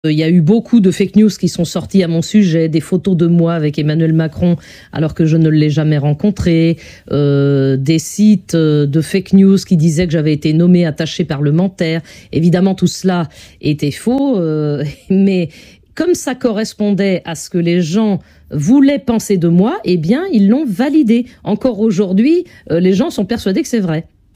Il y a eu beaucoup de fake news qui sont sortis à mon sujet, des photos de moi avec Emmanuel Macron alors que je ne l'ai jamais rencontré, des sites de fake news qui disaient que j'avais été nommée attachée parlementaire. Évidemment, tout cela était faux, mais comme ça correspondait à ce que les gens voulaient penser de moi, eh bien, ils l'ont validé. Encore aujourd'hui, les gens sont persuadés que c'est vrai.